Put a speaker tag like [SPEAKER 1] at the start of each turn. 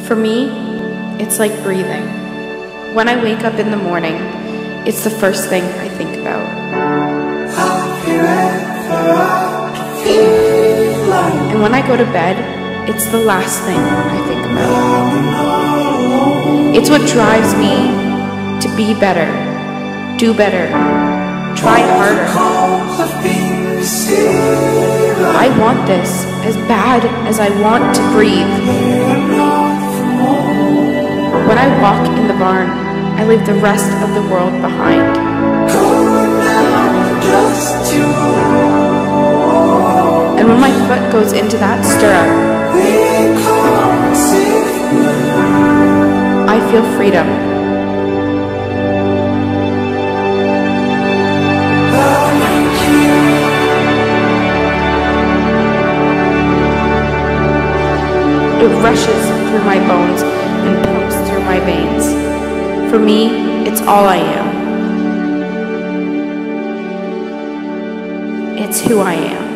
[SPEAKER 1] For me, it's like breathing. When I wake up in the morning, it's the first thing I think about. And when I go to bed, it's the last thing I think about. It's what drives me to be better, do better, try harder. I want this as bad as I want to breathe. When I walk in the barn, I leave the rest of the world behind. And when my foot goes into that stirrup, I feel freedom. It rushes through my bones and pumps through my veins. For me, it's all I am. It's who I am.